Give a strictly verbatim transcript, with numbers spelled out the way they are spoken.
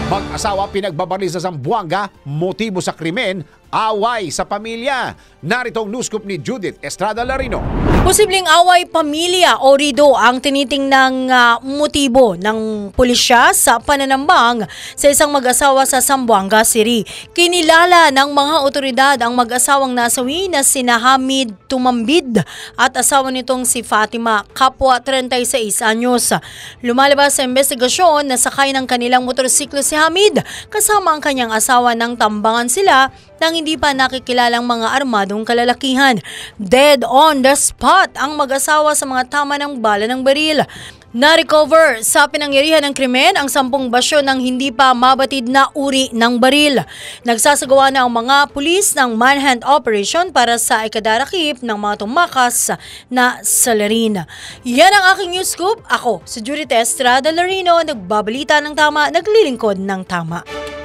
Mag-asawa pinagbabaril sa Zamboanga, motibo sa krimen, away sa pamilya. Narito ang news scoop ni Judith Estrada Larino. Posibleng away pamilya o rido ang tinitingnang uh, motibo ng pulisya sa pananambang sa isang mag-asawa sa Zamboanga City. Kinilala ng mga otoridad ang mag-asawang nasawi na sina Hamid Tumambid at asawa nitong si Fatima, kapwa thirty-six anyos. Lumalabas sa investigasyon na sakay ng kanilang motorsiklo si Hamid kasama ang kanyang asawa nang tambangan sila ng hindi pa nakikilalang mga armadong kalalakihan. Dead on the spot ang mag-asawa sa mga tama ng bala ng baril. Na-recover sa pinangyarihan ng krimen ang sampung basyo ng hindi pa mabatid na uri ng baril. Nagsasagawa na ang mga pulis ng manhunt operation para sa ikadarakip ng mga tumakas na salarin. Yan ang aking news scoop. Ako, si Judith Estrada Larino, nagbabalita ng tama, naglilingkod ng tama.